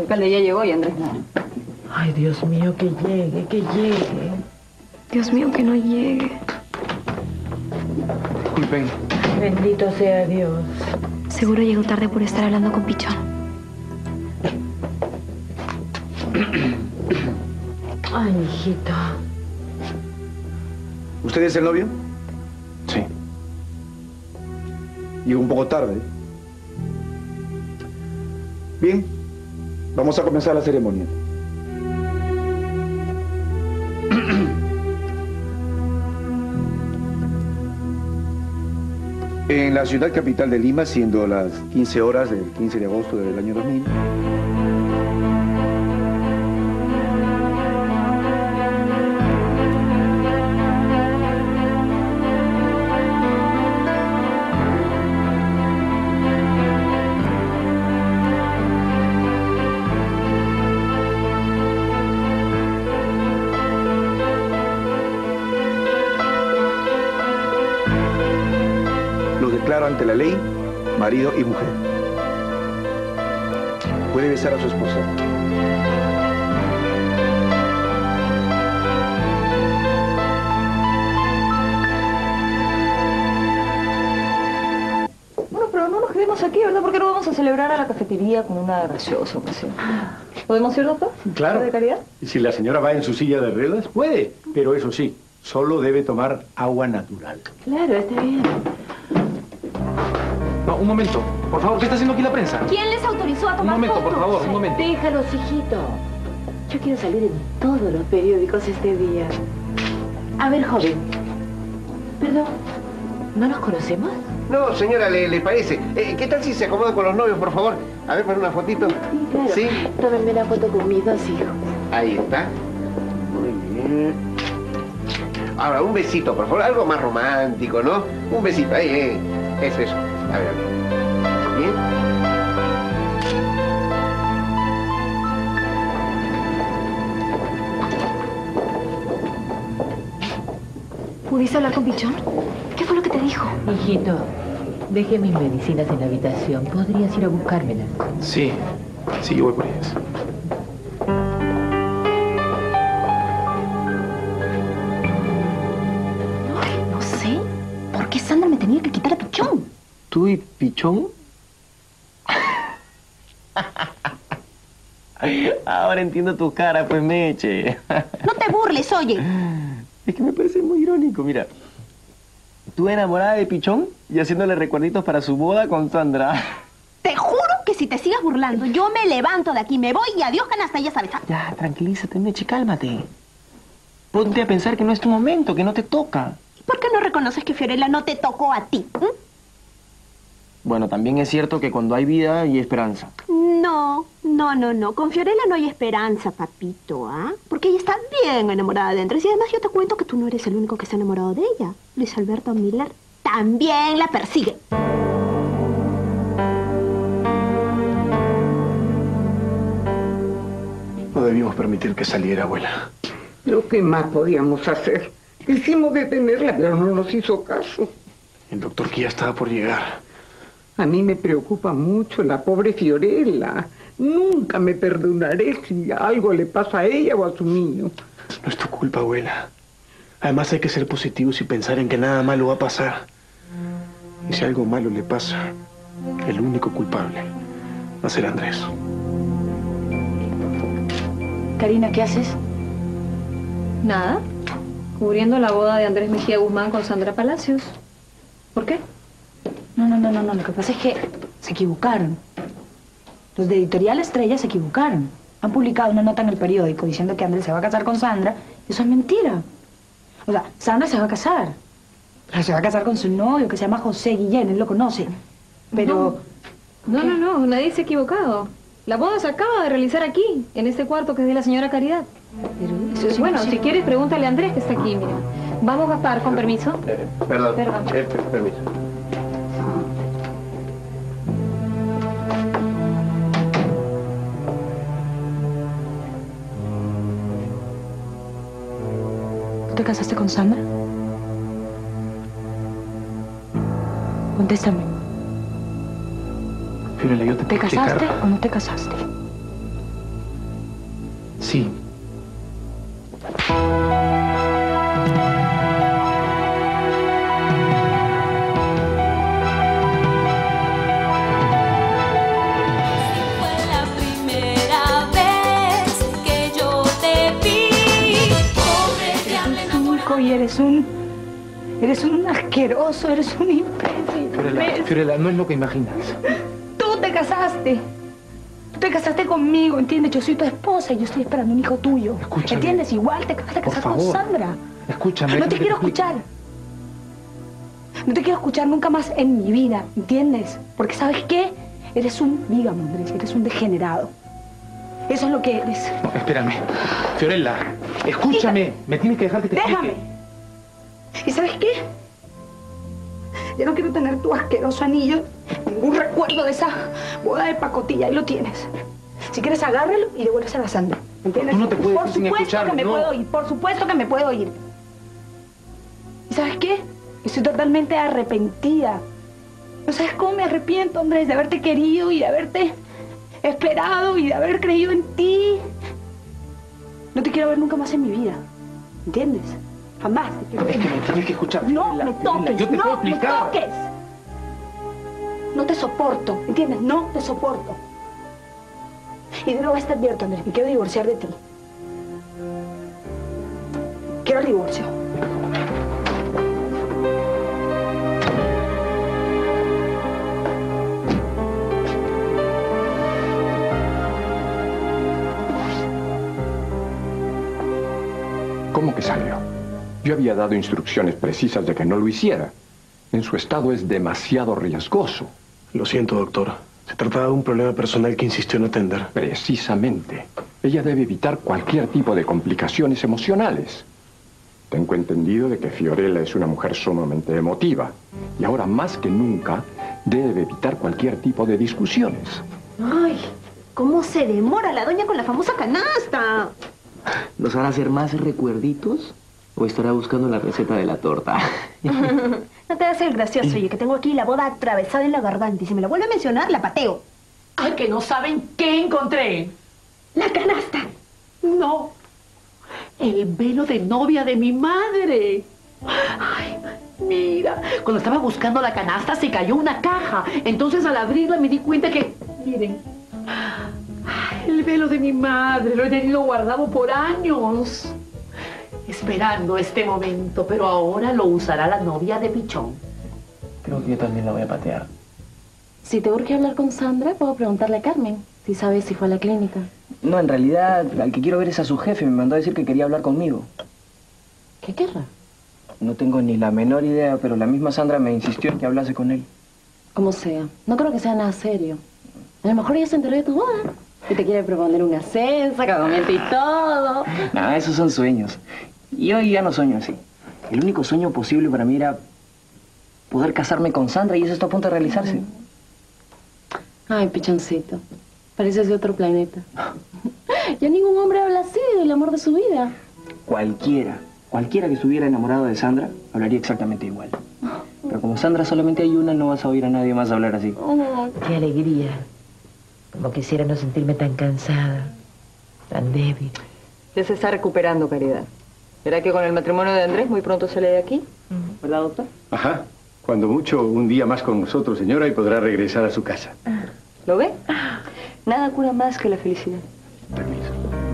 El alcalde ya llegó y Andrés no. Ay, Dios mío, que llegue, que llegue. Dios mío, que no llegue. Disculpen. Bendito sea Dios. Seguro llegó tarde por estar hablando con Pichón. Ay, hijito. ¿Usted es el novio? Sí. Llegó un poco tarde. Bien, vamos a comenzar la ceremonia. En la ciudad capital de Lima, siendo las 15 horas del 15 de agosto del año 2000, ante la ley, marido y mujer. Puede besar a su esposa. Bueno, pero no nos quedemos aquí, ¿verdad? ¿Por qué no vamos a celebrar a la cafetería con una gaseosa ocasión? ¿Podemos ir, doctor? Claro. ¿De caridad? Y si la señora va en su silla de ruedas, puede. Pero eso sí, solo debe tomar agua natural. Claro, está bien. No, un momento. Por favor, ¿qué está haciendo aquí la prensa? ¿Quién les autorizó a tomar Un momento, fotos? por favor, un momento. Déjalos, hijito. Yo quiero salir en todos los periódicos este día. A ver, joven. Perdón, ¿no nos conocemos? No, señora, ¿le parece? ¿Qué tal si se acomoda con los novios, por favor? A ver, para una fotito. Sí, claro. ¿Sí? Tómenme la foto con mis dos hijos. Ahí está. Muy bien. Ahora, un besito, por favor. Algo más romántico, ¿no? Un besito. Ahí. Eso. A ver. ¿Bien? ¿Pudiste hablar con Pichón? ¿Qué fue lo que te dijo? Hijito, dejé mis medicinas en la habitación. ¿Podrías ir a buscármelas? Sí, yo voy por ellas. Ay, no sé. ¿Por qué Sandra me tenía que quitar a Pichón? ¿Tú y Pichón? Ahora entiendo tu cara, pues, Meche. No te burles, oye. Es que me parece muy irónico, mira. Tú enamorada de Pichón y haciéndole recuerditos para su boda con Sandra. Te juro que si te sigas burlando, yo me levanto de aquí, me voy y adiós, canasta, ya sabes. Ya, tranquilízate, Meche, cálmate. Ponte a pensar que no es tu momento, que no te toca. ¿Por qué no reconoces que Fiorella no te tocó a ti? Bueno, también es cierto que cuando hay vida hay esperanza. No. Con Fiorella no hay esperanza, papito, ¿ah? Porque ella está bien enamorada de Andrés. Y además yo te cuento que tú no eres el único que está enamorado de ella. Luis Alberto Miller también la persigue. No debimos permitir que saliera, abuela. Lo que más podíamos hacer. Quisimos detenerla, pero no nos hizo caso. El doctor que ya estaba por llegar. A mí me preocupa mucho la pobre Fiorella. Nunca me perdonaré si algo le pasa a ella o a su niño. No es tu culpa, abuela. Además hay que ser positivos y pensar en que nada malo va a pasar. Y si algo malo le pasa, el único culpable va a ser Andrés. Karina, ¿qué haces? Nada. Cubriendo la boda de Andrés Mejía Guzmán con Sandra Palacios. ¿Por qué? No. Lo que pasa es que se equivocaron. Los de Editorial Estrella se equivocaron. Han publicado una nota en el periódico diciendo que Andrés se va a casar con Sandra. Eso es mentira. O sea, Sandra se va a casar. Pero se va a casar con su novio, que se llama José Guillén. Él lo conoce. Pero... No. Nadie se ha equivocado. La boda se acaba de realizar aquí, en este cuarto que es de la señora Caridad. Pero eso es bueno, imposible. si quieres, pregúntale a Andrés, que está aquí, mira. Vamos, Gaspar, con permiso. Perdón. Perdón. Permiso. ¿Tú te casaste con Sandra? Contéstame. Fiorella, yo te ¿Te puedo casaste explicar. o no te casaste? Sí. Y eres un asqueroso, eres un imbécil. Fiorella, no es lo que imaginas. Tú te casaste. Tú te casaste conmigo, ¿entiendes? Yo soy tu esposa y yo estoy esperando un hijo tuyo. Escúchame. ¿Entiendes? Igual te vas a casar con Sandra. Escúchame. No te quiero escuchar. No te quiero escuchar nunca más en mi vida, ¿entiendes? Porque ¿sabes qué? Eres un, dígame, Andrés, eres un degenerado. Eso es lo que eres. No, espérame. Fiorella, escúchame. Me tienes que dejar que te explique. Déjame. ¿Y sabes qué? Ya no quiero tener tu asqueroso anillo, ningún recuerdo de esa boda de pacotilla. Ahí lo tienes. Si quieres, agárralo y devuélveselo a Sandra. ¿Entiendes? Tú no te puedes Por ir sin supuesto escucharme, que me no. puedo ir. Por supuesto que me puedo ir. ¿Y sabes qué? Estoy totalmente arrepentida. No sabes cómo me arrepiento, Andrés, de haberte querido y de haberte esperado y de haber creído en ti. No te quiero ver nunca más en mi vida. ¿Entiendes? Jamás te quiero ver. Es que me tienes que escuchar. No Fiorella, me toques, yo te puedo no me explicar. toques. No te soporto, ¿entiendes? No te soporto. Y de nuevo te advierto, Andrés, me quiero divorciar de ti. Quiero el divorcio. ¿Cómo que salió? Yo había dado instrucciones precisas de que no lo hiciera. En su estado es demasiado riesgoso. Lo siento, doctor. Se trataba de un problema personal que insistió en atender. Precisamente. Ella debe evitar cualquier tipo de complicaciones emocionales. Tengo entendido de que Fiorella es una mujer sumamente emotiva. Y ahora más que nunca debe evitar cualquier tipo de discusiones. Ay, ¿cómo se demora la doña con la famosa canasta? ¿Nos van a hacer más recuerditos? ¿O estará buscando la receta de la torta? No te hagas el gracioso, oye, que tengo aquí la boda atravesada en la garganta y si me la vuelve a mencionar, la pateo. Ay, que no saben qué encontré. ¡La canasta! No, el velo de novia de mi madre. Ay, mira, cuando estaba buscando la canasta se cayó una caja. Entonces al abrirla me di cuenta que, miren, ay, el velo de mi madre lo he tenido guardado por años, esperando este momento, pero ahora lo usará la novia de Pichón. Creo que yo también la voy a patear. Si te urge hablar con Sandra, puedo preguntarle a Carmen si sabes si fue a la clínica. No, en realidad, al que quiero ver es a su jefe. Me mandó a decir que quería hablar conmigo. ¿Qué querrá? No tengo ni la menor idea, pero la misma Sandra me insistió en que hablase con él. Como sea. No creo que sea nada serio. A lo mejor ella se enteró de tu boda y te quiere proponer un ascenso, casamiento y todo. Nada, esos son sueños. Y hoy ya no sueño así. El único sueño posible para mí era poder casarme con Sandra y eso está a punto de realizarse. Ay, Pichoncito. Pareces de otro planeta. Ya ningún hombre habla así del amor de su vida. Cualquiera que estuviera enamorado de Sandra, hablaría exactamente igual. Pero como Sandra solamente hay una, no vas a oír a nadie más hablar así. Qué alegría. Como quisiera no sentirme tan cansada, tan débil. Ya se está recuperando, Caridad. ¿Verá que con el matrimonio de Andrés muy pronto sale de aquí? ¿Verdad, doctor? Ajá. Cuando mucho, un día más con nosotros, señora, y podrá regresar a su casa. ¿Lo ve? Nada cura más que la felicidad. Permiso.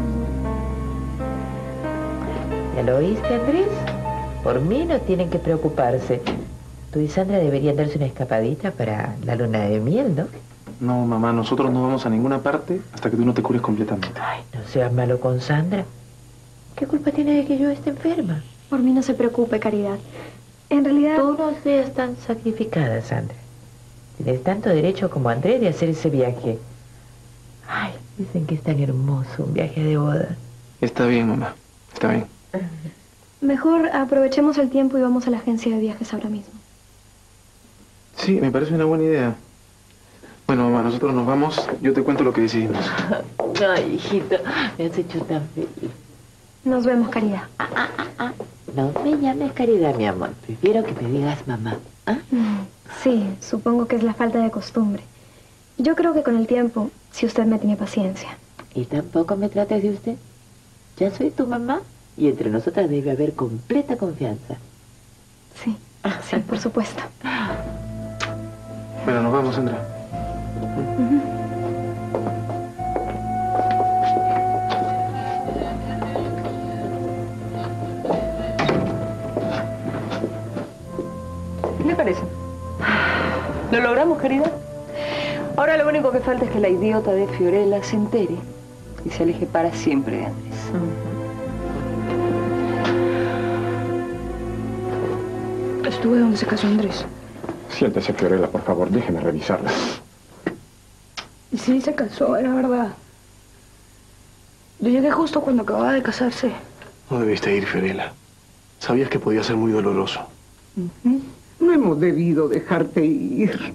¿Ya lo oíste, Andrés? Por mí no tienen que preocuparse. Tú y Sandra deberían darse una escapadita para la luna de miel, ¿no? No, mamá, nosotros no vamos a ninguna parte hasta que tú no te cures completamente. Ay, no seas malo con Sandra. ¿Qué culpa tiene de que yo esté enferma? Por mí no se preocupe, Caridad. En realidad... Tú no seas tan sacrificada, Sandra. Tienes tanto derecho como Andrés de hacer ese viaje. Ay, dicen que es tan hermoso un viaje de boda. Está bien, mamá. Está bien. Mejor aprovechemos el tiempo y vamos a la agencia de viajes ahora mismo. Sí, me parece una buena idea. Bueno, mamá, nosotros nos vamos. Yo te cuento lo que decidimos. Ay, hijito, me has hecho tan feliz. Nos vemos, Caridad. No me llames Caridad, mi amor. Prefiero que me digas mamá. ¿Ah? Sí, supongo que es la falta de costumbre. Yo creo que con el tiempo, si usted me tiene paciencia. ¿Y tampoco me trates de usted? Ya soy tu mamá y entre nosotras debe haber completa confianza. Sí, sí, por supuesto. Bueno, nos vamos, Sandra. ¿Qué le parece? ¿Lo logramos, querida? Ahora lo único que falta es que la idiota de Fiorella se entere y se aleje para siempre de Andrés. Estuve donde se casó Andrés. Siéntese, Fiorella, por favor, déjeme revisarla. Y sí, se casó, era verdad. Yo llegué justo cuando acababa de casarse. No debiste ir, Fiorella. Sabías que podía ser muy doloroso. No hemos debido dejarte ir.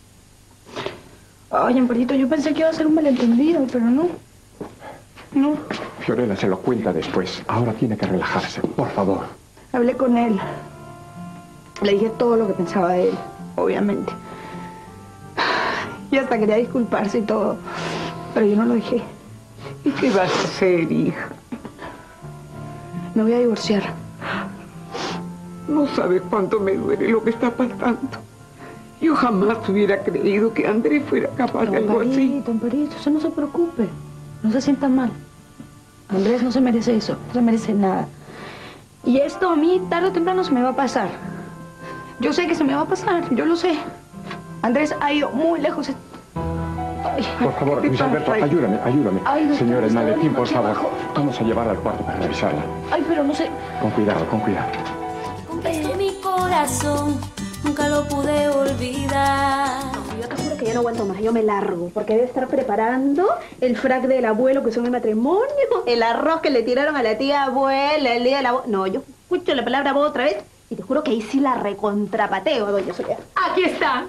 Ay, Amparito, yo pensé que iba a ser un malentendido, pero no. No. Fiorella se lo cuenta después. Ahora tiene que relajarse, por favor. Hablé con él. Le dije todo lo que pensaba de él, obviamente. Y hasta quería disculparse y todo. Pero yo no lo dejé. ¿Y qué vas a hacer, hija? Me voy a divorciar. No sabes cuánto me duele lo que está pasando. Yo jamás hubiera creído que Andrés fuera capaz de algo así. Amparito, usted no se preocupe. No se sienta mal. Andrés no se merece eso. No se merece nada. Y esto a mí tarde o temprano se me va a pasar. Yo sé que se me va a pasar. Yo lo sé. Andrés ha ido muy lejos. Ay, por favor, Luis Alberto, ayúdame. Ay, doctor, Señor, el está maletín, por favor. abajo. Vamos a llevarla al cuarto para revisarla. Ay, pero no sé. Con cuidado, con cuidado. Conquistó mi corazón, nunca lo pude olvidar. Yo te juro que ya no aguanto más, yo me largo, porque debe estar preparando el frac del abuelo que son el matrimonio, el arroz que le tiraron a la tía abuela el día de la boda. No, yo escucho la palabra boda otra vez y te juro que ahí sí la recontrapateo, doña Soledad. ¡Aquí está!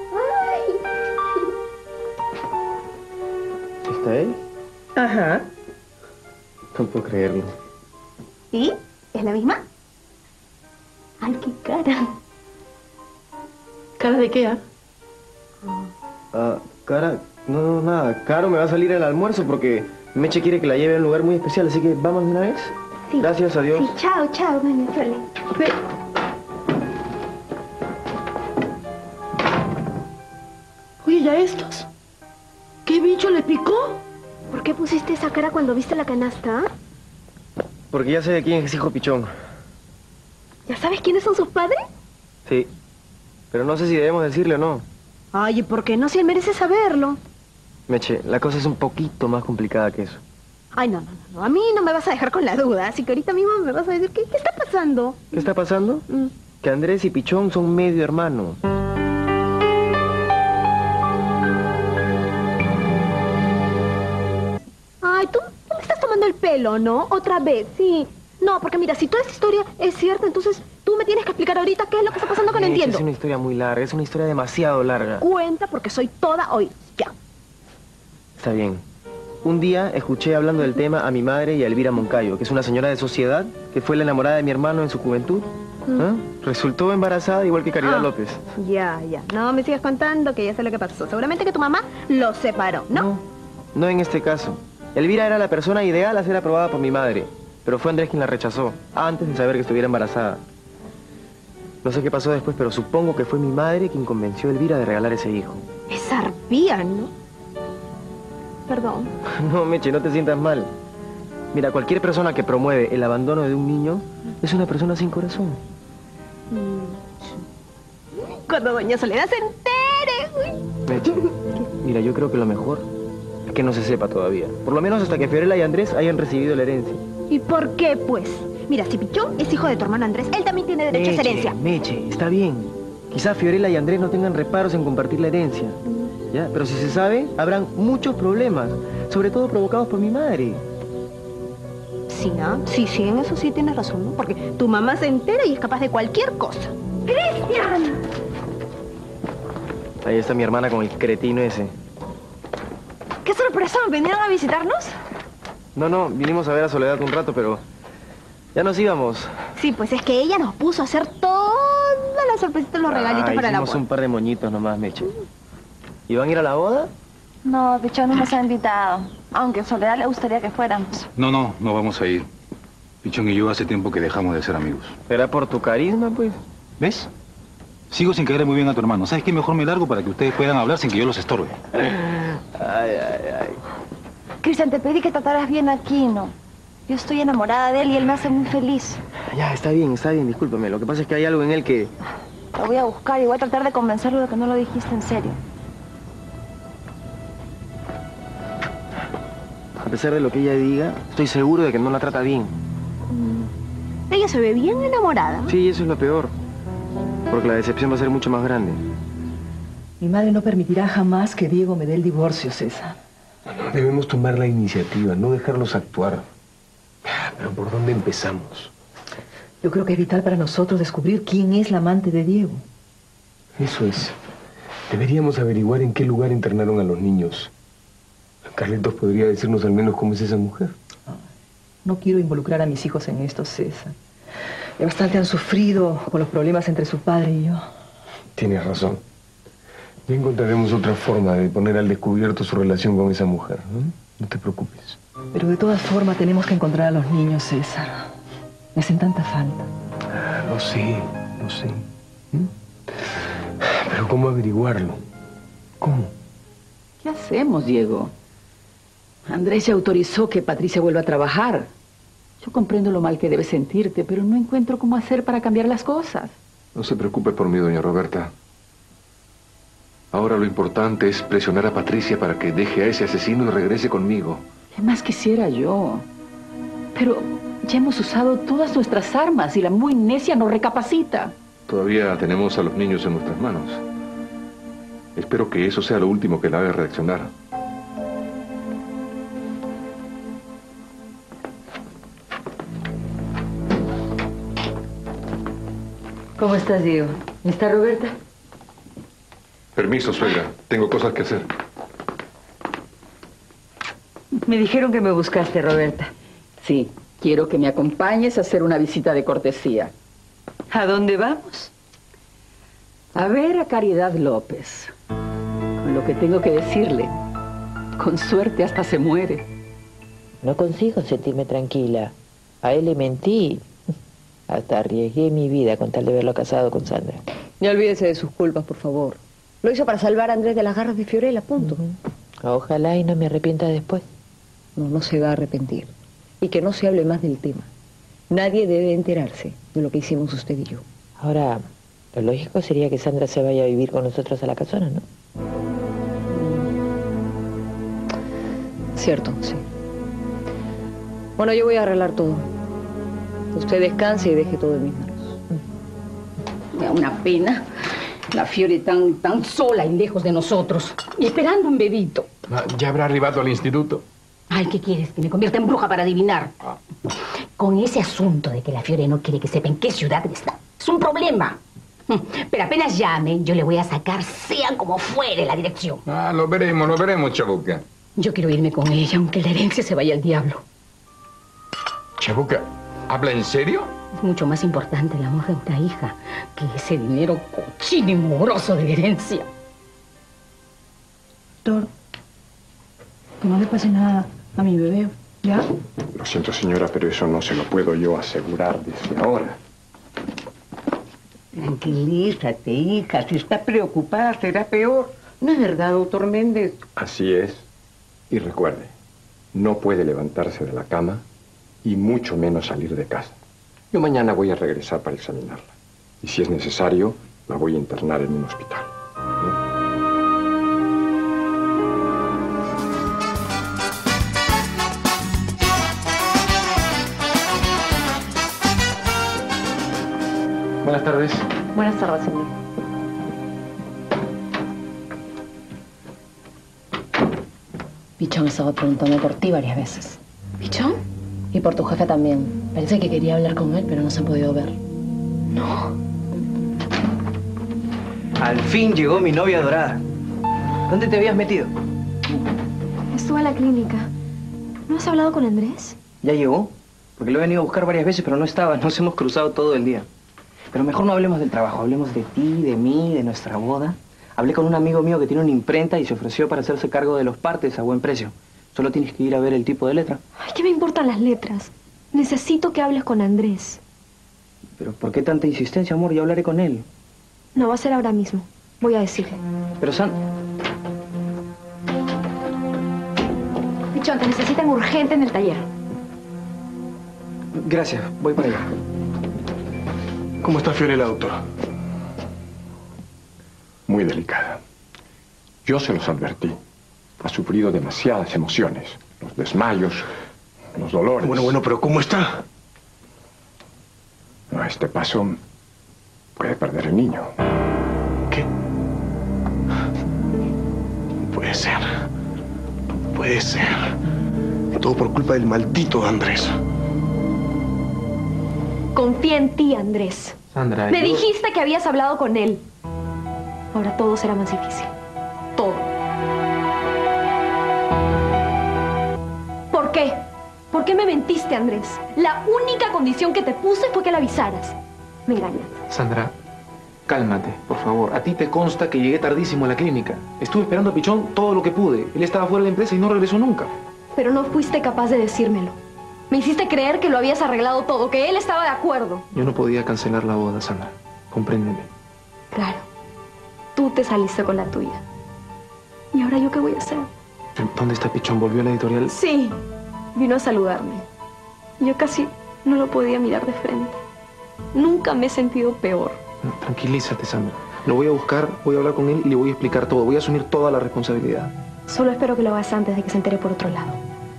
¿Está él? Ajá. No puedo creerlo. ¿Y? ¿Es la misma? Ay, qué cara. ¿Cara de qué, ah? Cara, no, nada. Caro me va a salir el almuerzo porque Meche quiere que la lleve a un lugar muy especial, así que vamos de una vez. Sí. Gracias, adiós. Sí, chao, doña Soledad. Oye, ¿ya estos? ¿Qué bicho le picó? ¿Por qué pusiste esa cara cuando viste la canasta? Porque ya sé de quién es hijo pichón. ¿Ya sabes quiénes son sus padres? Sí. Pero no sé si debemos decirle o no. Ay, ¿y por qué no? Si él merece saberlo. Meche, la cosa es un poquito más complicada que eso. Ay, no. A mí no me vas a dejar con la duda. Así que ahorita mismo me vas a decir, ¿qué está pasando? ¿Qué está pasando? Que Andrés y Pichón son medio hermanos. Ay, tú me estás tomando el pelo, ¿no? Otra vez, sí. No, porque mira, si toda esta historia es cierta, entonces tú me tienes que explicar ahorita qué es lo que está pasando que no entiendo. Es una historia muy larga, es una historia demasiado larga. Cuenta porque soy toda hoy. Ya. Está bien. Un día escuché hablando del tema a mi madre y a Elvira Moncayo, que es una señora de sociedad que fue la enamorada de mi hermano en su juventud. ¿Ah? Resultó embarazada igual que Caridad López. Ya. No me sigas contando que ya sé lo que pasó. Seguramente que tu mamá los separó, ¿no? No en este caso. Elvira era la persona ideal a ser aprobada por mi madre, pero fue Andrés quien la rechazó, antes de saber que estuviera embarazada. No sé qué pasó después, pero supongo que fue mi madre quien convenció a Elvira de regalar ese hijo. Es arpía, ¿no? Perdón. No, Meche, no te sientas mal. Mira, cualquier persona que promueve el abandono de un niño es una persona sin corazón. Cuando doña Soledad se entere. Uy. Meche, mira, yo creo que lo mejor es que no se sepa todavía. Por lo menos hasta que Fiorella y Andrés hayan recibido la herencia. ¿Y por qué, pues? Mira, si Pichón es hijo de tu hermano Andrés, él también tiene derecho a esa herencia. Meche, está bien. Quizás Fiorella y Andrés no tengan reparos en compartir la herencia. ¿Ya? Pero si se sabe, habrán muchos problemas, sobre todo provocados por mi madre. Sí, ¿no? Sí, en eso sí tienes razón, ¿no? Porque tu mamá se entera y es capaz de cualquier cosa. ¡Cristian! Ahí está mi hermana con el cretino ese. ¡Qué sorpresa! ¿Vinieron a visitarnos? No, vinimos a ver a Soledad un rato, pero ya nos íbamos. Sí, pues es que ella nos puso a hacer todas las sorpresitas, los regalitos para la hicimos boda. un par de moñitos nomás, Meche. ¿Y van a ir a la boda? No, Pichón no nos ha invitado. Aunque a Soledad le gustaría que fuéramos. No, no vamos a ir. Pichón y yo hace tiempo que dejamos de ser amigos. ¿Será por tu carisma, pues? ¿Ves? Sigo sin caerle muy bien a tu hermano. ¿Sabes qué? Mejor me largo para que ustedes puedan hablar sin que yo los estorbe. Ay. Cristian, te pedí que trataras bien a Aquino. Yo estoy enamorada de él y él me hace muy feliz. Ya, está bien, discúlpame. Lo que pasa es que hay algo en él que... Lo voy a buscar y voy a tratar de convencerlo de que no lo dijiste en serio. A pesar de lo que ella diga, estoy seguro de que no la trata bien. Ella se ve bien enamorada. Sí, eso es lo peor. Porque la decepción va a ser mucho más grande. Mi madre no permitirá jamás que Diego me dé el divorcio, César. No, debemos tomar la iniciativa, no dejarlos actuar. Pero ¿por dónde empezamos? Yo creo que es vital para nosotros descubrir quién es la amante de Diego. Eso es. Deberíamos averiguar en qué lugar internaron a los niños. Carlitos podría decirnos al menos cómo es esa mujer. No quiero involucrar a mis hijos en esto, César. Ya bastante han sufrido con los problemas entre su padre y yo. Tienes razón. Ya encontraremos otra forma de poner al descubierto su relación con esa mujer, ¿no? No te preocupes. Pero de todas formas tenemos que encontrar a los niños, César. Me hacen tanta falta. Lo sé. Pero ¿cómo averiguarlo? ¿Cómo? ¿Qué hacemos, Diego? Andrés ya autorizó que Patricia vuelva a trabajar. Yo comprendo lo mal que debes sentirte, pero no encuentro cómo hacer para cambiar las cosas. No se preocupe por mí, doña Roberta. Ahora lo importante es presionar a Patricia para que deje a ese asesino y regrese conmigo. ¿Qué más quisiera yo? Pero ya hemos usado todas nuestras armas y la muy necia no recapacita. Todavía tenemos a los niños en nuestras manos. Espero que eso sea lo último que la haga reaccionar. ¿Cómo estás, Diego? ¿Está Roberta? Permiso, suegra. Tengo cosas que hacer. Me dijeron que me buscaste, Roberta. Sí, quiero que me acompañes a hacer una visita de cortesía. ¿A dónde vamos? A ver a Caridad López. Con lo que tengo que decirle, con suerte hasta se muere. No consigo sentirme tranquila. A él le mentí. Hasta arriesgué mi vida con tal de verlo casado con Sandra. No olvídese de sus culpas, por favor. Lo hizo para salvar a Andrés de las garras de Fiorella, punto. Ojalá y no me arrepienta después. No se va a arrepentir. Y que no se hable más del tema. Nadie debe enterarse de lo que hicimos usted y yo. Ahora, lo lógico sería que Sandra se vaya a vivir con nosotros a la casona, ¿no? Cierto, sí. Bueno, yo voy a arreglar todo. Usted descanse y deje todo en mis manos. Me da una pena. La Fiore tan sola y lejos de nosotros. Y esperando un bebito. ¿Ya habrá arribado al instituto? Ay, ¿qué quieres? ¿Que me convierta en bruja para adivinar? Con ese asunto de que la Fiore no quiere que sepa en qué ciudad está. Es un problema. Pero apenas llame, yo le voy a sacar, sea como fuere, la dirección. Lo veremos, Chabuca. Yo quiero irme con ella, aunque la herencia se vaya al diablo. Chabuca, ¿habla en serio? Es mucho más importante el amor de una hija que ese dinero cochino y mugroso de herencia. Doctor, que no le pase nada a mi bebé, ¿ya? Lo siento, señora, pero eso no se lo puedo yo asegurar desde ahora. Tranquilízate, hija. Si está preocupada, será peor. ¿No es verdad, doctor Méndez? Así es. Y recuerde, no puede levantarse de la cama y mucho menos salir de casa. Yo mañana voy a regresar para examinarla. Y si es necesario, la voy a internar en un hospital. Buenas tardes. Buenas tardes, señor. Pichón estaba preguntando por ti varias veces. ¿Pichón? Y por tu jefe también. Parece que quería hablar con él, pero no se han podido ver. No. Al fin llegó mi novia dorada. ¿Dónde te habías metido? Estuve en la clínica. ¿No has hablado con Andrés? ¿Ya llegó? Porque lo he venido a buscar varias veces, pero no estaba. Nos hemos cruzado todo el día. Pero mejor no hablemos del trabajo. Hablemos de ti, de mí, de nuestra boda. Hablé con un amigo mío que tiene una imprenta y se ofreció para hacerse cargo de los partes a buen precio. Solo tienes que ir a ver el tipo de letra. Ay, ¿qué me importan las letras? Necesito que hables con Andrés. Pero ¿por qué tanta insistencia, amor? Ya hablaré con él. No, va a ser ahora mismo. Voy a decirle. Pero Pichón, te necesitan urgente en el taller. Gracias, voy para allá. ¿Cómo está Fiorella, doctor? Muy delicada. Yo se los advertí. Ha sufrido demasiadas emociones. Los desmayos, los dolores. Bueno, pero ¿cómo está? A este paso puede perder el niño. ¿Qué? Puede ser. Puede ser. Todo por culpa del maldito Andrés. Confía en ti, Andrés. Sandra, Me dijiste que habías hablado con él. Ahora todo será más difícil. Todo. ¿Por qué? ¿Por qué me mentiste, Andrés? La única condición que te puse fue que la avisaras. Me engañaste. Sandra, cálmate, por favor. A ti te consta que llegué tardísimo a la clínica. Estuve esperando a Pichón todo lo que pude. Él estaba fuera de la empresa y no regresó nunca. Pero no fuiste capaz de decírmelo. Me hiciste creer que lo habías arreglado todo, que él estaba de acuerdo. Yo no podía cancelar la boda, Sandra. Compréndeme. Claro. Tú te saliste con la tuya. ¿Y ahora yo qué voy a hacer? ¿Dónde está Pichón? ¿Volvió a la editorial? Sí. Vino a saludarme. Yo casi no lo podía mirar de frente. Nunca me he sentido peor. No, tranquilízate, Sandra. Lo voy a buscar, voy a hablar con él y le voy a explicar todo. Voy a asumir toda la responsabilidad. Solo espero que lo hagas antes de que se entere por otro lado.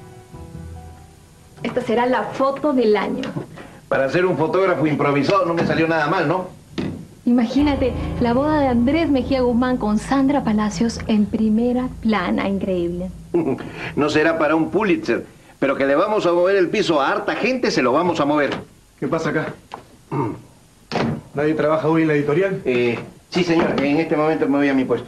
Esta será la foto del año. Para ser un fotógrafo improvisado no me salió nada mal, ¿no? Imagínate, la boda de Andrés Mejía Guzmán con Sandra Palacios en primera plana. Increíble. No será para un Pulitzer, pero que le vamos a mover el piso a harta gente, se lo vamos a mover. ¿Qué pasa acá? ¿Nadie trabaja hoy en la editorial? Sí, señor. En este momento me voy a mi puesto.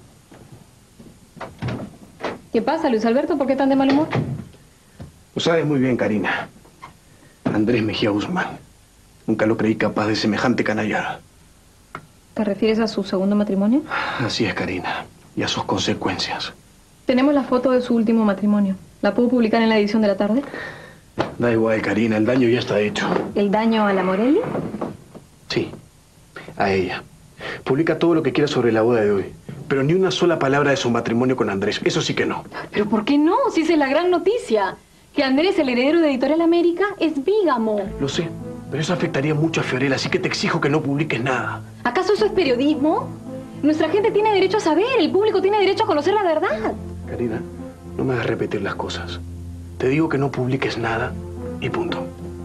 ¿Qué pasa, Luis Alberto? ¿Por qué tan de mal humor? Lo sabes muy bien, Karina. Andrés Mejía Guzmán. Nunca lo creí capaz de semejante canallada. ¿Te refieres a su segundo matrimonio? Así es, Karina. Y a sus consecuencias. Tenemos la foto de su último matrimonio. ¿La puedo publicar en la edición de la tarde? Da igual, Karina. El daño ya está hecho. ¿El daño a la Morelli? Sí. A ella. Publica todo lo que quieras sobre la boda de hoy. Pero ni una sola palabra de su matrimonio con Andrés. Eso sí que no. ¿Pero por qué no? Si esa es la gran noticia. Que Andrés, el heredero de Editorial América, es bígamo. Lo sé. Pero eso afectaría mucho a Fiorella, así que te exijo que no publiques nada. ¿Acaso eso es periodismo? Nuestra gente tiene derecho a saber, el público tiene derecho a conocer la verdad. Karina, no me hagas repetir las cosas. Te digo que no publiques nada y punto.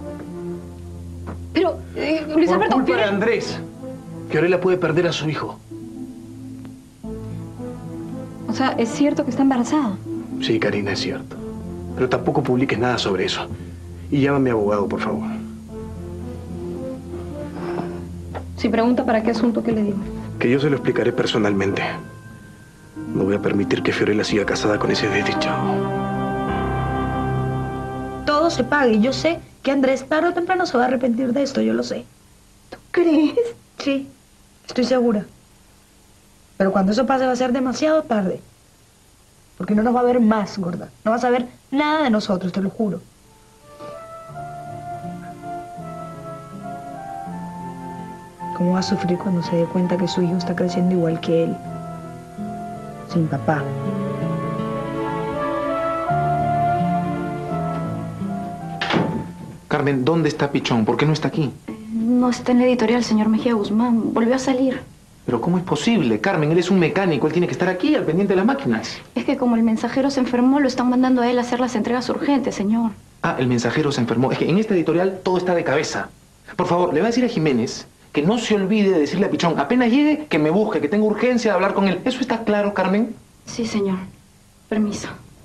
Pero, Luis Alberto... Por culpa de Andrés, Fiorella puede perder a su hijo. O sea, ¿es cierto que está embarazada? Sí, Karina, es cierto. Pero tampoco publiques nada sobre eso. Y llama a mi abogado, por favor. Si pregunta para qué asunto, ¿qué le digo? Que yo se lo explicaré personalmente. No voy a permitir que Fiorella siga casada con ese desdichado. Todo se paga y yo sé que Andrés tarde o temprano se va a arrepentir de esto, yo lo sé. ¿Tú crees? Sí, estoy segura. Pero cuando eso pase va a ser demasiado tarde. Porque no nos va a ver más, gorda. No vas a ver nada de nosotros, te lo juro. ¿Cómo va a sufrir cuando se dé cuenta que su hijo está creciendo igual que él? Sin papá. Carmen, ¿dónde está Pichón? ¿Por qué no está aquí? No está en la editorial, señor Mejía Guzmán. Volvió a salir. ¿Pero cómo es posible? Carmen, él es un mecánico, él tiene que estar aquí, al pendiente de las máquinas. Es que como el mensajero se enfermó, lo están mandando a él a hacer las entregas urgentes, señor. Ah, el mensajero se enfermó. Es que en esta editorial todo está de cabeza. Por favor, le voy a decir a Jiménez que no se olvide de decirle a Pichón, apenas llegue, que me busque, que tengo urgencia de hablar con él. ¿Eso está claro, Carmen? Sí, señor. Permiso.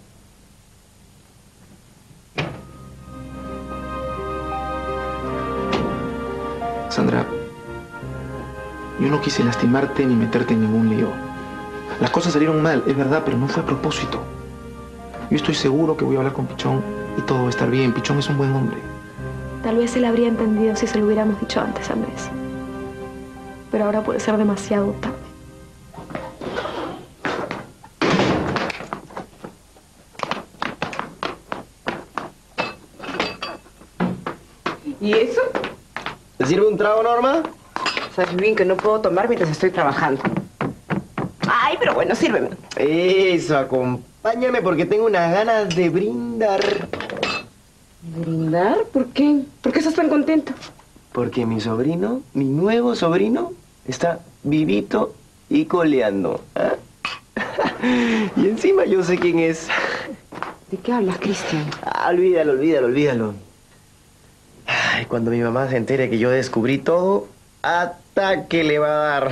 Sandra, yo no quise lastimarte ni meterte en ningún lío. Las cosas salieron mal, es verdad, pero no fue a propósito. Yo estoy seguro que voy a hablar con Pichón y todo va a estar bien. Pichón es un buen hombre. Tal vez él habría entendido si se lo hubiéramos dicho antes, Andrés. Pero ahora puede ser demasiado tarde. ¿Y eso? ¿Te sirve un trago, Norma? Sabes bien que no puedo tomar mientras estoy trabajando. Ay, pero bueno, sírveme. Eso, acompáñame porque tengo unas ganas de brindar. ¿Brindar? ¿Por qué? ¿Por qué estás tan contento? Porque mi sobrino, mi nuevo sobrino, está vivito y coleando. ¿Ah? Y encima yo sé quién es. ¿De qué hablas, Cristian? Ah, olvídalo. Ay, cuando mi mamá se entere que yo descubrí todo, ataque le va a dar.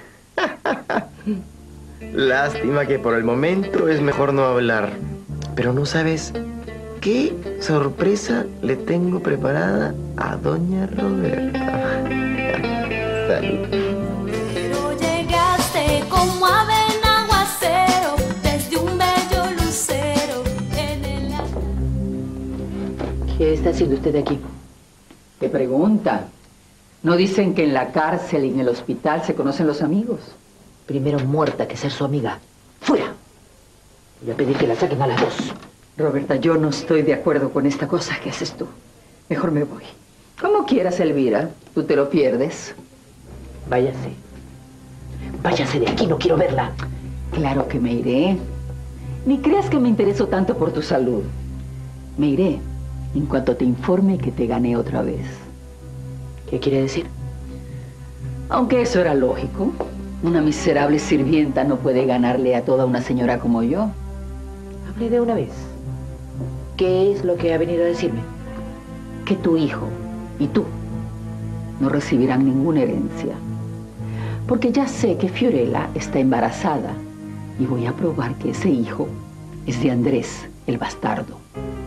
Lástima que por el momento es mejor no hablar. Pero no sabes qué sorpresa le tengo preparada a doña Roberta. Salud. Pero llegaste como ave en aguacero, desde un bello lucero en el... ¿Qué está haciendo usted aquí? ¿Qué pregunta? ¿No dicen que en la cárcel y en el hospital se conocen los amigos? Primero muerta que ser su amiga. ¡Fuera! Voy a pedir que la saquen a las 2. Roberta, yo no estoy de acuerdo con esta cosa que haces tú. Mejor me voy. Como quieras, Elvira. Tú te lo pierdes. Váyase. Váyase de aquí, no quiero verla. Claro que me iré. Ni creas que me intereso tanto por tu salud. Me iré en cuanto te informe que te gané otra vez. ¿Qué quiere decir? Aunque eso era lógico. Una miserable sirvienta no puede ganarle a toda una señora como yo. Hable de una vez. ¿Qué es lo que ha venido a decirme? Que tu hijo y tú no recibirán ninguna herencia. Porque ya sé que Fiorella está embarazada y voy a probar que ese hijo es de Andrés, el bastardo.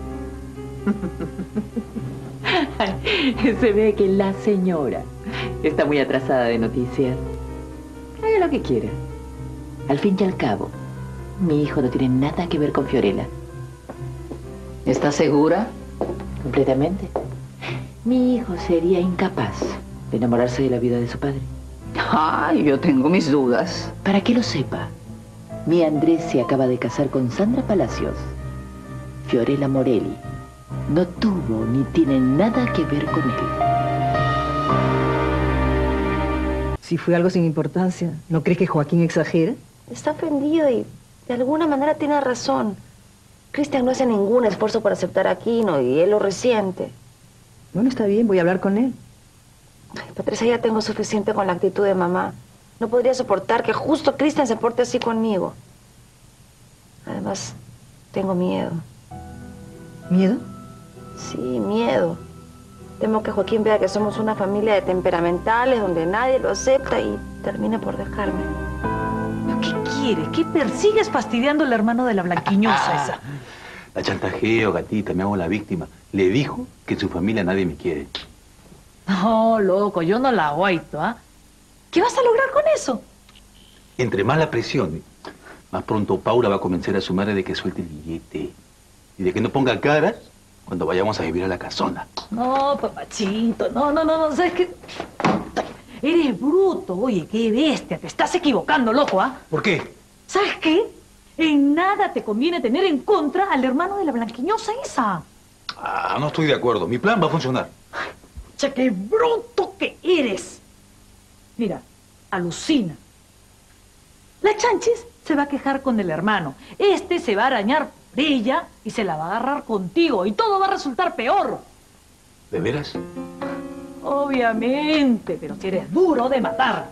Se ve que la señora está muy atrasada de noticias. Haga lo que quiera. Al fin y al cabo, mi hijo no tiene nada que ver con Fiorella. ¿Estás segura? Completamente. Mi hijo sería incapaz de enamorarse de la vida de su padre. Ay, yo tengo mis dudas. Para que lo sepa, mi Andrés se acaba de casar con Sandra Palacios. Fiorella Morelli no tuvo ni tiene nada que ver con él. Si fue algo sin importancia, ¿no crees que Joaquín exagera? Está ofendido y de alguna manera tiene razón. Cristian no hace ningún esfuerzo por aceptar a Aquino y él lo resiente. Bueno, está bien, voy a hablar con él. Ay, Patricia, ya tengo suficiente con la actitud de mamá. No podría soportar que justo Cristian se porte así conmigo. Además, tengo miedo. ¿Miedo? Sí, miedo. Temo que Joaquín vea que somos una familia de temperamentales donde nadie lo acepta y termine por dejarme. ¿Qué quieres? ¿Qué persigues fastidiando al hermano de la blanquiñosa esa? La chantajeo, gatita, me hago la víctima. Le dijo que en su familia nadie me quiere. No, loco, yo no la aguaito, ¿ah? ¿Qué vas a lograr con eso? Entre más la presione, más pronto Paula va a convencer a su madre de que suelte el billete. Y de que no ponga caras cuando vayamos a vivir a la casona. No, papachito, no, ¿sabes qué? Eres bruto, oye, qué bestia, te estás equivocando, loco, ¿ah? ¿Por qué? ¿Sabes qué? En nada te conviene tener en contra al hermano de la blanquiñosa esa. Ah, no estoy de acuerdo. Mi plan va a funcionar. Che, qué bruto que eres. Mira, alucina. La Chanchis se va a quejar con el hermano. Este se va a arañar por ella y se la va a agarrar contigo. Y todo va a resultar peor. ¿De veras? Obviamente, pero si eres duro de matar.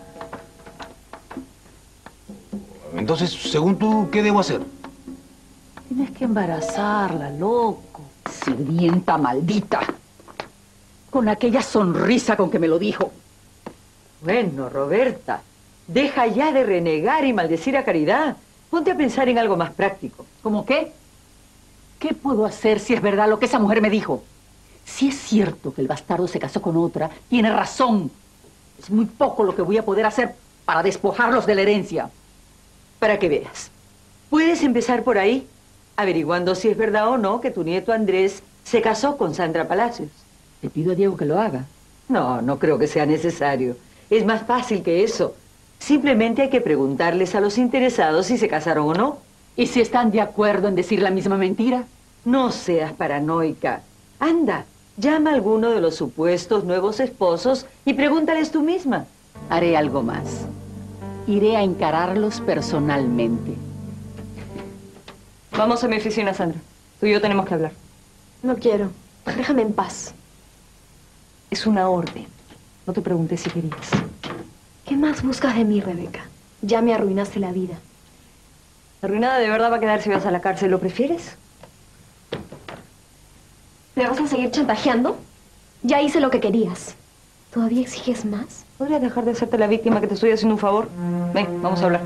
Entonces, según tú, ¿qué debo hacer? Tienes que embarazarla, loco. Sirvienta maldita. Con aquella sonrisa con que me lo dijo. Bueno, Roberta, deja ya de renegar y maldecir a Caridad. Ponte a pensar en algo más práctico. ¿Cómo qué? ¿Qué puedo hacer si es verdad lo que esa mujer me dijo? Si es cierto que el bastardo se casó con otra, tiene razón. Es muy poco lo que voy a poder hacer para despojarlos de la herencia. Para que veas. Puedes empezar por ahí, averiguando si es verdad o no que tu nieto Andrés se casó con Sandra Palacios. Le pido a Diego que lo haga. No, no creo que sea necesario. Es más fácil que eso. Simplemente hay que preguntarles a los interesados si se casaron o no. ¿Y si están de acuerdo en decir la misma mentira? No seas paranoica. Anda, Llama a alguno de los supuestos nuevos esposos y pregúntales tú misma. Haré algo más. Iré a encararlos personalmente. Vamos a mi oficina, Sandra. Tú y yo tenemos que hablar. No quiero. Déjame en paz. Es una orden. No te pregunté si querías. ¿Qué más buscas de mí, Rebeca? Ya me arruinaste la vida. Arruinada de verdad va a quedar si vas a la cárcel. ¿Lo prefieres? ¿Me vas a seguir chantajeando? Ya hice lo que querías. ¿Todavía exiges más? ¿Podrías dejar de hacerte la víctima que te estoy haciendo un favor? Ven, vamos a hablar.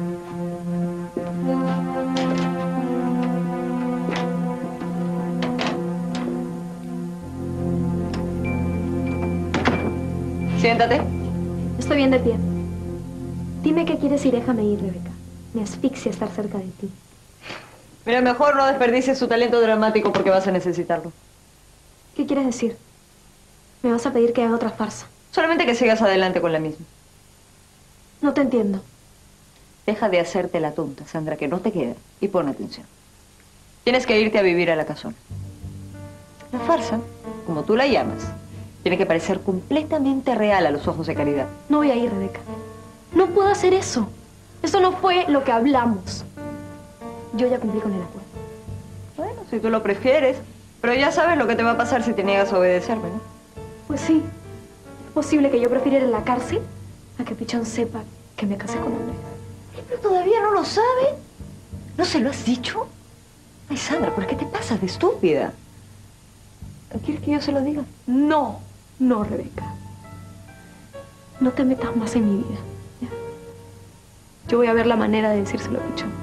Siéntate. Estoy bien de pie. Dime qué quieres y déjame ir, Rebeca. Me asfixia estar cerca de ti. Mira, mejor no desperdicies su talento dramático porque vas a necesitarlo. ¿Qué quieres decir? ¿Me vas a pedir que haga otra farsa? Solamente que sigas adelante con la misma. No te entiendo. Deja de hacerte la tonta, Sandra, que no te queda. Y pon atención. Tienes que irte a vivir a la casona. La farsa, como tú la llamas, tiene que parecer completamente real a los ojos de Caridad. No voy a ir, Rebeca. No puedo hacer eso. Eso no fue lo que hablamos. Yo ya cumplí con el acuerdo. Bueno, si tú lo prefieres. Pero ya sabes lo que te va a pasar si te niegas a obedecerme, ¿no? Pues sí. Es posible que yo prefiera ir a la cárcel a que Pichón sepa que me casé con Andrés. Pero todavía no lo sabe. ¿No se lo has dicho? Ay, Sandra, ¿pero qué te pasa de estúpida? ¿Quieres que yo se lo diga? No, no, Rebeca. No te metas más en mi vida. ¿Ya? Yo voy a ver la manera de decírselo a Pichón.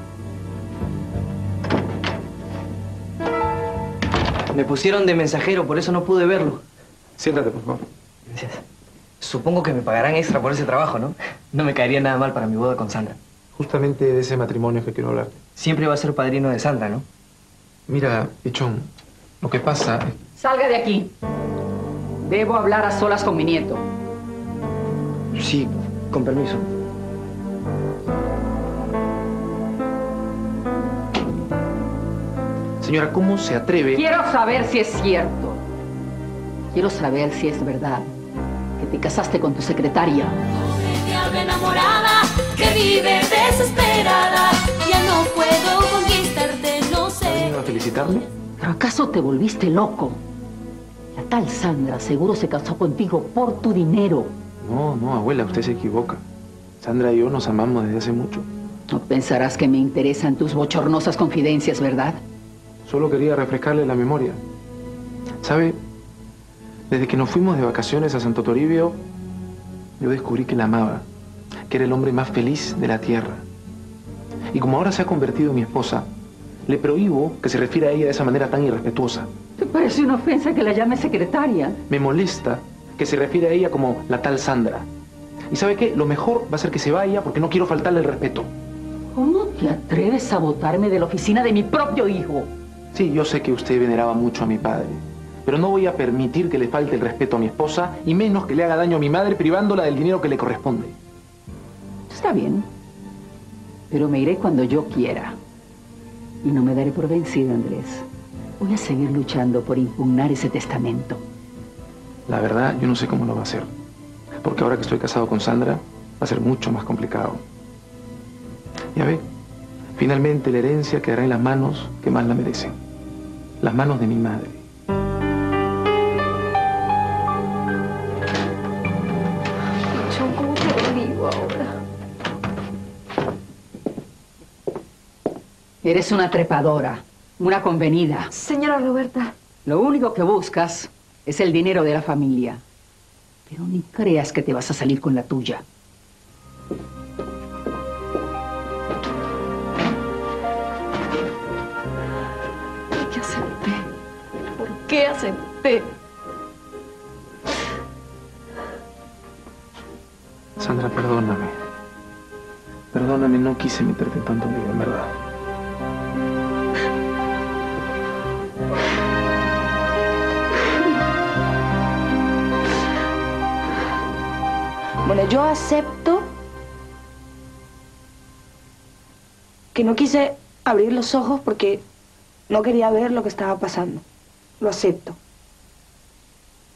Me pusieron de mensajero, por eso no pude verlo. Siéntate, por favor. Gracias. Supongo que me pagarán extra por ese trabajo, ¿no? No me caería nada mal para mi boda con Sandra. Justamente de ese matrimonio que quiero hablarte. Siempre va a ser padrino de Sandra, ¿no? Mira, Pichón, lo que pasa es... Salga de aquí. Debo hablar a solas con mi nieto. Sí, con permiso. Señora, ¿cómo se atreve? Quiero saber si es cierto. Quiero saber si es verdad que te casaste con tu secretaria. Diabla enamorada que vive desesperada. Ya no puedo conquistarte, no sé. ¿Venido a felicitarme? ¿Pero acaso te volviste loco? La tal Sandra seguro se casó contigo por tu dinero. No, abuela, usted se equivoca. Sandra y yo nos amamos desde hace mucho. No pensarás que me interesan tus bochornosas confidencias, ¿verdad? Solo quería refrescarle la memoria. ¿Sabe? Desde que nos fuimos de vacaciones a Santo Toribio, yo descubrí que la amaba, que era el hombre más feliz de la tierra. Y como ahora se ha convertido en mi esposa, le prohíbo que se refiera a ella de esa manera tan irrespetuosa. ¿Te parece una ofensa que la llame secretaria? Me molesta que se refiere a ella como la tal Sandra. ¿Y sabe qué? Lo mejor va a ser que se vaya porque no quiero faltarle el respeto. ¿Cómo te atreves a botarme de la oficina de mi propio hijo? Sí, yo sé que usted veneraba mucho a mi padre, pero no voy a permitir que le falte el respeto a mi esposa y menos que le haga daño a mi madre privándola del dinero que le corresponde. Está bien, pero me iré cuando yo quiera. Y no me daré por vencido, Andrés. Voy a seguir luchando por impugnar ese testamento. La verdad, yo no sé cómo lo va a hacer, porque ahora que estoy casado con Sandra, va a ser mucho más complicado. Ya ve, finalmente la herencia quedará en las manos que más la merecen. Las manos de mi madre. Pichón, ¿cómo te lo digo ahora? Eres una trepadora, una convenida. Señora Roberta. Lo único que buscas es el dinero de la familia. Pero ni creas que te vas a salir con la tuya. ¿Por qué acepté? ¿Por qué acepté? Sandra, perdóname. Perdóname, no quise meterte en tanto lío, en verdad. Bueno, yo acepto que no quise abrir los ojos porque no quería ver lo que estaba pasando. Lo acepto.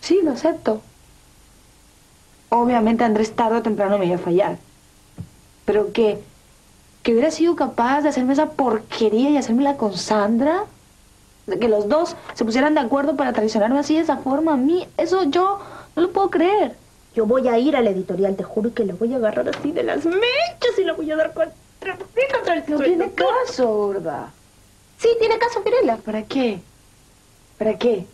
Sí, lo acepto. Obviamente Andrés tarde o temprano me iba a fallar. Pero que hubiera sido capaz de hacerme esa porquería y hacérmela con Sandra. De que los dos se pusieran de acuerdo para traicionarme así de esa forma. A mí, eso yo no lo puedo creer. Yo voy a ir a la editorial, te juro que la voy a agarrar así de las mechas y la voy a dar contra el No tiene caso, gorda. Sí, tiene caso, Fiorella. ¿Para qué? ¿Para qué?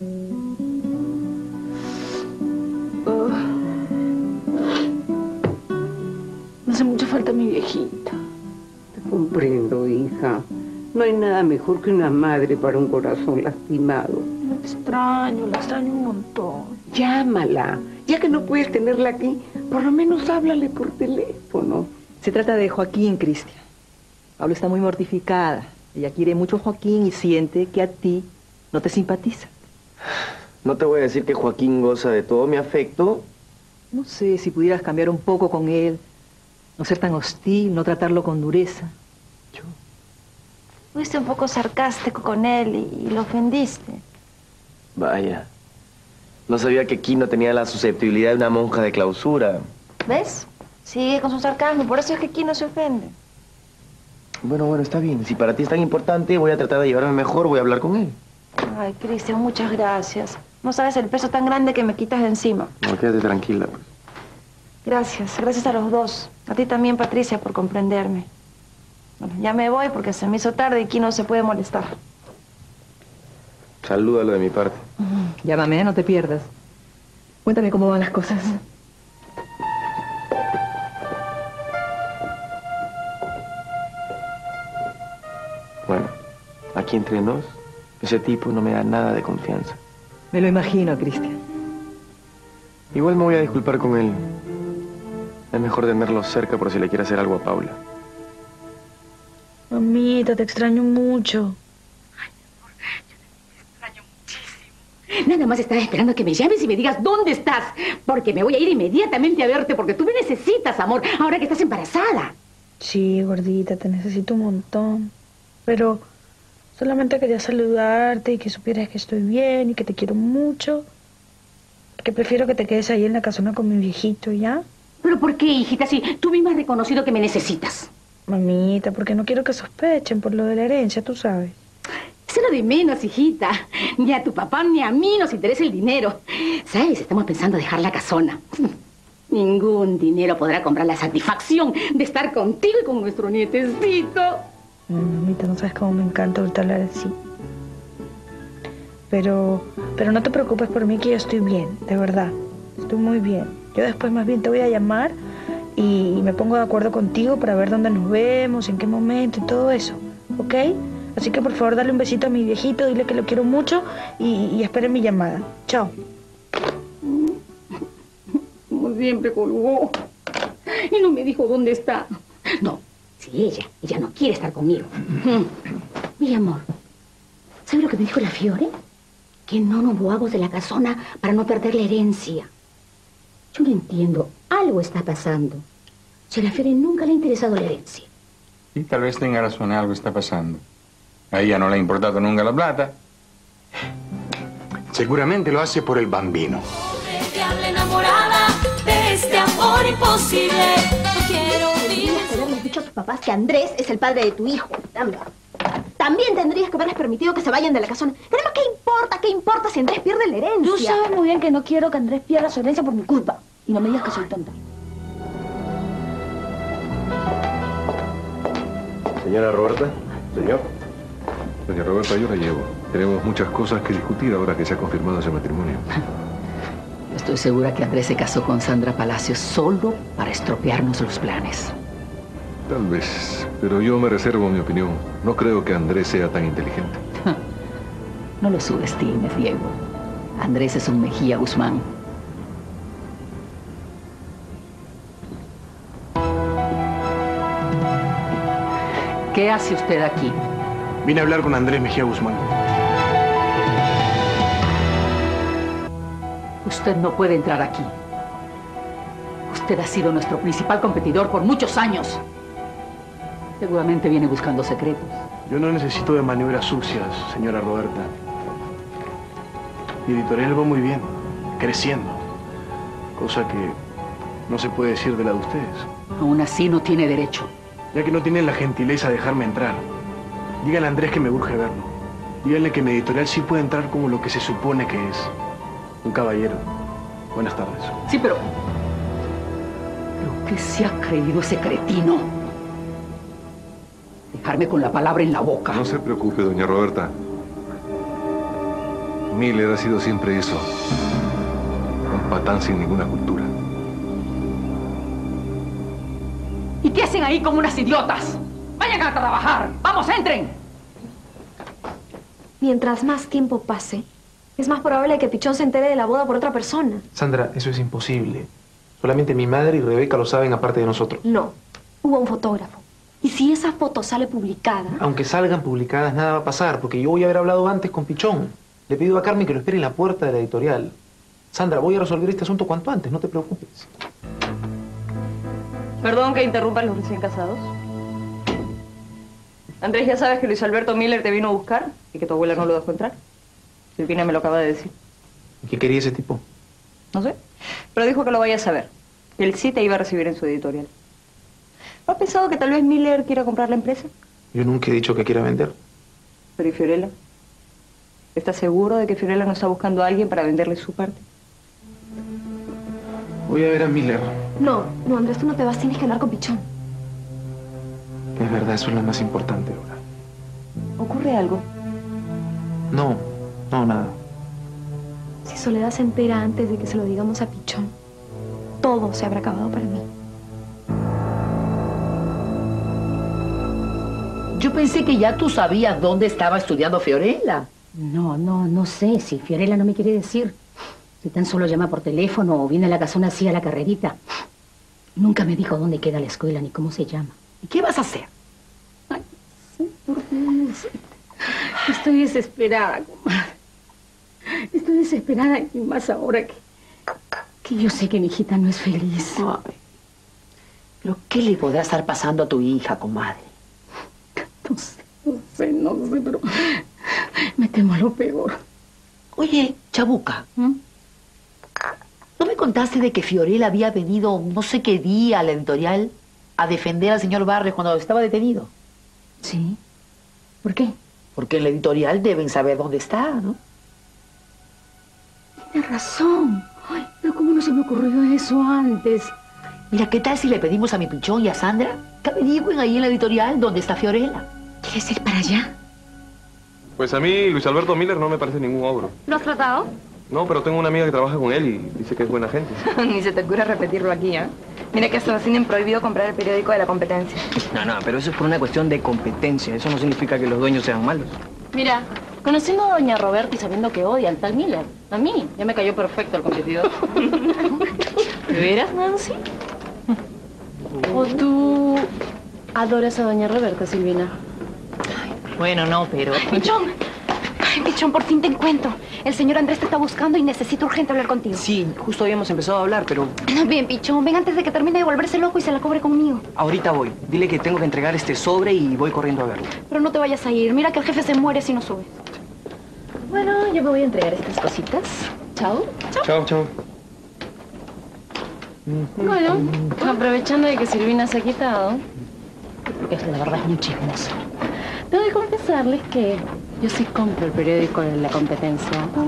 Me hace mucha falta mi viejita. Te comprendo, hija. No hay nada mejor que una madre para un corazón lastimado. La extraño un montón. Llámala. Ya que no puedes tenerla aquí, por lo menos háblale por teléfono. Se trata de Joaquín, Cristian. Pablo está muy mortificada. Ella quiere mucho a Joaquín y siente que a ti no te simpatiza. No te voy a decir que Joaquín goza de todo mi afecto. No sé si pudieras cambiar un poco con él, no ser tan hostil, no tratarlo con dureza. Fuiste un poco sarcástico con él y lo ofendiste. Vaya. No sabía que Quino tenía la susceptibilidad de una monja de clausura. ¿Ves? Sigue con su sarcasmo, por eso es que aquí no se ofende. Bueno, está bien. Si para ti es tan importante, voy a tratar de llevarme mejor, voy a hablar con él. Ay, Cristian, muchas gracias. No sabes el peso tan grande que me quitas de encima. No, quédate tranquila, pues. Gracias a los dos. A ti también, Patricia, por comprenderme. Bueno, ya me voy porque se me hizo tarde y aquí no se puede molestar. Salúdalo de mi parte. Llámame, no te pierdas. Cuéntame cómo van las cosas. Bueno, aquí entre nos, ese tipo no me da nada de confianza. Me lo imagino, Cristian. Igual me voy a disculpar con él. Es mejor tenerlo cerca por si le quiere hacer algo a Paula. Mamita, te extraño mucho. Nada más estaba esperando que me llames y me digas dónde estás, porque me voy a ir inmediatamente a verte, porque tú me necesitas, amor, ahora que estás embarazada. Sí, gordita, te necesito un montón. Pero solamente quería saludarte y que supieras que estoy bien y que te quiero mucho. Que prefiero que te quedes ahí en la casona con mi viejito, ¿ya? ¿Pero por qué, hijita? Si tú misma has reconocido que me necesitas. Mamita, porque no quiero que sospechen por lo de la herencia, tú sabes. Eso es lo de menos, hijita. Ni a tu papá ni a mí nos interesa el dinero. ¿Sabes? Estamos pensando dejar la casona. Ningún dinero podrá comprar la satisfacción de estar contigo y con nuestro nietecito. Mamita, no sabes cómo me encanta ahorita hablar así. Pero no te preocupes por mí, que yo estoy bien, de verdad. Estoy muy bien. Yo después más bien te voy a llamar y me pongo de acuerdo contigo para ver dónde nos vemos, en qué momento y todo eso. ¿Ok? Así que por favor dale un besito a mi viejito, dile que lo quiero mucho y espere mi llamada. Chao. Como siempre colgó. Y no me dijo dónde está. No, si ella no quiere estar conmigo. Mi amor, ¿sabes lo que me dijo la Fiore? Que no nos movamos de la casona para no perder la herencia. Yo no entiendo. Algo está pasando. Si a la Fiore nunca le ha interesado la herencia. Y tal vez tenga razón, algo está pasando. A ella no le ha importado nunca la plata. Seguramente lo hace por el bambino. Diabla enamorada de este amor imposible. No quiero vivir. Tendrías que haberles dicho a tus papás que Andrés es el padre de tu hijo. También tendrías que haberles permitido que se vayan de la casona. Pero además, ¿qué importa si Andrés pierde la herencia? Tú sabes muy bien que no quiero que Andrés pierda su herencia por mi culpa. Y no me digas que soy tonta. Señora Roberta, señor. Doña Roberta, yo la llevo. Tenemos muchas cosas que discutir ahora que se ha confirmado ese matrimonio. Estoy segura que Andrés se casó con Sandra Palacios solo para estropearnos los planes. Tal vez, pero yo me reservo mi opinión. No creo que Andrés sea tan inteligente. No lo subestimes, Diego. Andrés es un Mejía Guzmán. ¿Qué hace usted aquí? Vine a hablar con Andrés Mejía Guzmán. Usted no puede entrar aquí. Usted ha sido nuestro principal competidor por muchos años. Seguramente viene buscando secretos. Yo no necesito de maniobras sucias, señora Roberta. Mi editorial va muy bien. creciendo. Cosa que no se puede decir de la de ustedes. Aún así no tiene derecho. Ya que no tienen la gentileza de dejarme entrar, díganle a Andrés que me urge verlo. Díganle que mi editorial sí puede entrar como lo que se supone que es. Un caballero. Buenas tardes. Sí, pero ¿qué se ha creído ese cretino? Dejarme con la palabra en la boca. No se preocupe, doña Roberta. Miller ha sido siempre eso. Un patán sin ninguna cultura. ¿Y qué hacen ahí como unas idiotas? ¡Vayan a trabajar! ¡Vamos, entren! Mientras más tiempo pase, es más probable que Pichón se entere de la boda por otra persona. Sandra, eso es imposible. Solamente mi madre y Rebeca lo saben aparte de nosotros. No, hubo un fotógrafo. Y si esa foto sale publicada... Aunque salgan publicadas, nada va a pasar, porque yo voy a haber hablado antes con Pichón. Le he pedido a Carmen que lo espere en la puerta de la editorial. Sandra, voy a resolver este asunto cuanto antes, no te preocupes. Perdón que interrumpan los recién casados. Andrés, ya sabes que Luis Alberto Miller te vino a buscar y que tu abuela no lo dejó entrar. Silvina me lo acaba de decir. ¿Y qué quería ese tipo? No sé, pero dijo que lo vayas a ver. Él sí te iba a recibir en su editorial. ¿No has pensado que tal vez Miller quiera comprar la empresa? Yo nunca he dicho que quiera vender. Pero ¿y Fiorella? ¿Estás seguro de que Fiorella no está buscando a alguien para venderle su parte? Voy a ver a Miller. No, Andrés, tú no te vas, tienes que hablar con Pichón. Es verdad, eso es lo más importante ahora. ¿Ocurre algo? No, nada. Si Soledad se entera antes de que se lo digamos a Pichón, todo se habrá acabado para mí. Yo pensé que ya tú sabías dónde estaba estudiando Fiorella. No sé. Si Fiorella no me quiere decir. Si tan solo llama por teléfono o viene a la casona así a la carrerita. Nunca me dijo dónde queda la escuela ni cómo se llama. ¿Y qué vas a hacer? Ay, sí, por Dios. Estoy desesperada, comadre. Estoy desesperada y más ahora que yo sé que mi hijita no es feliz. Ay. ¿Pero qué le podrá estar pasando a tu hija, comadre? No sé, pero me temo a lo peor. Oye, Chabuca, ¿no me contaste de que Fiorella había venido no sé qué día a la editorial a defender al señor Barrios cuando estaba detenido? Sí. ¿Por qué? Porque en la editorial deben saber dónde está, ¿no? Tienes razón. Ay, pero ¿cómo no se me ocurrió eso antes? Mira, ¿qué tal si le pedimos a mi Pichón y a Sandra que averigüen ahí en la editorial dónde está Fiorella? ¿Quieres ir para allá? Pues a mí Luis Alberto Miller no me parece ningún ogro. ¿Lo has tratado? No, pero tengo una amiga que trabaja con él y dice que es buena gente. Ni se te ocurra repetirlo aquí, ¿eh? Mira que hasta nos tienen prohibido comprar el periódico de la competencia. No, pero eso es por una cuestión de competencia. Eso no significa que los dueños sean malos. Mira, conociendo a doña Roberta y sabiendo que odia al tal Miller, a mí ya me cayó perfecto el competidor. ¿De veras, Nancy? ¿O tú adoras a doña Roberta, Silvina? Bueno, no, pero... Pichón. Ay, Pichón, por fin te encuentro. El señor Andrés te está buscando y necesito urgente hablar contigo. Sí, justo habíamos empezado a hablar, pero... Bien, Pichón, ven antes de que termine de volverse loco y se la cobre conmigo. Ahorita voy. Dile que tengo que entregar este sobre y voy corriendo a verlo. Pero no te vayas a ir. Mira que el jefe se muere si no subes. Bueno, yo me voy a entregar estas cositas. Chao. Chao. Bueno, aprovechando de que Silvina se ha quitado, porque la verdad es muy chismosa, tengo que confesarles que yo sí compro el periódico de la competencia.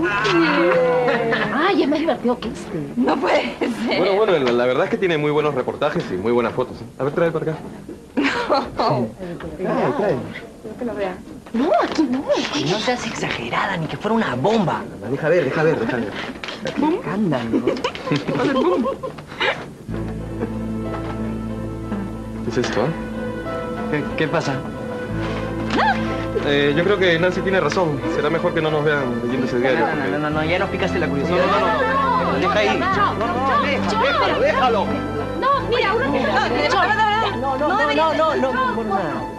Ay, es más divertido que este. No puede ser. Bueno, la verdad es que tiene muy buenos reportajes y muy buenas fotos. A ver, trae para acá. No. Trae. Quiero que lo vea. No, aquí no. No seas exagerada, ni que fuera una bomba. Deja ver. ¡Qué escándalo! ¿Qué es esto, ¿Qué pasa? Yo creo que Nancy tiene razón. Será mejor que no nos vean leyendo ese diario. No, ya nos picaste la curiosidad. No. Deja ahí. Déjalo. No, mira, uno... No.